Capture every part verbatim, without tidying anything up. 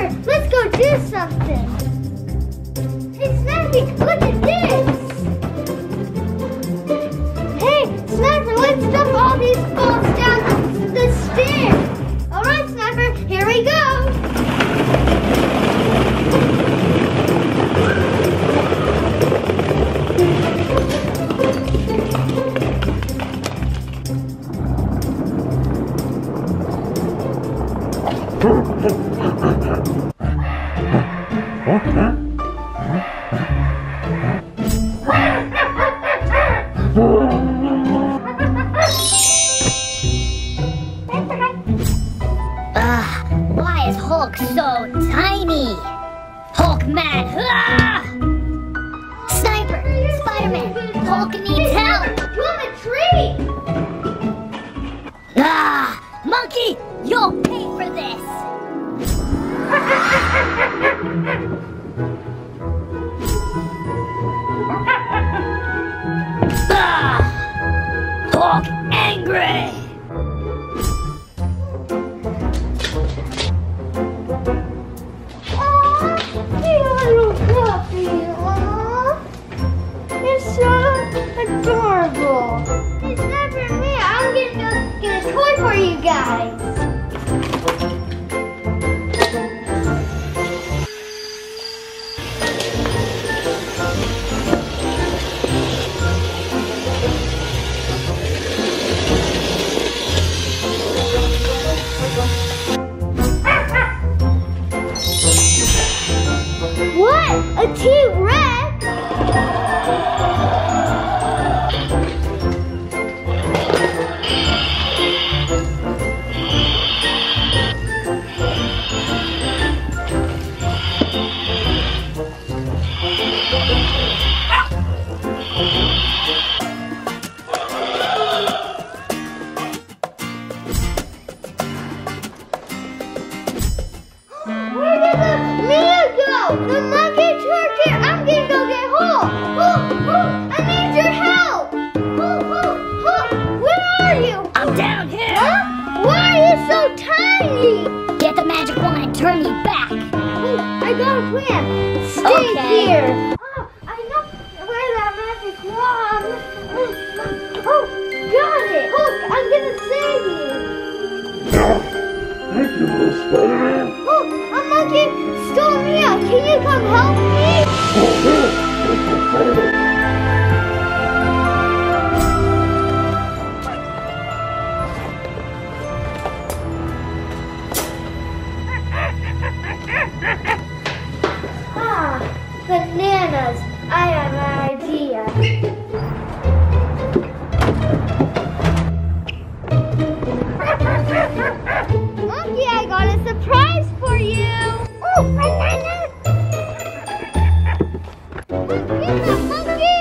Sniper, let's go do something. Hey, Snappy, look at this. Hey, Sniper, let's dump all these balls down the stairs. All right, Sniper, here we go. Ugh, why is Hulk so tiny? Hulk man! Ah! Sniper! Spiderman! Hulk needs help! You on a tree! Ah! Monkey! You'll pay for this! Ah! Hulk angry! Adorable. It's not for me. I'm gonna go get a toy for you guys. What? A T-Rex? Where did the Mia go? The monkey took it. I'm gonna go get Hulk. Hulk, Hulk, I need your help. Hulk, Hulk, Hulk, where are you? I'm down here! Huh? Why are you so tiny? Get the magic wand and turn me back! Hulk, I got a plan. Stay Okay. here. Oh, I know where that magic wand. Oh, got it. Hulk, I'm gonna save you. Thank you, little Spider-Man. Hulk, a monkey stole Mia. Can you come help me? Oh, yeah. Let's go find it. Ah, bananas. I have an idea. Monkey, I got a surprise for you. Oh, banana. Here's a monkey.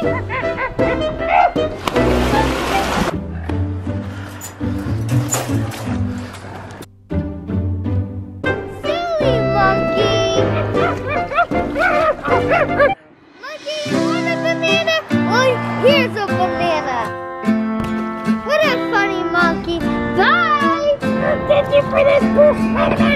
Silly monkey. Monkey, you want a banana? Oh, here's a banana. What a funny monkey. Bye. Thank you for this, Spider-Man.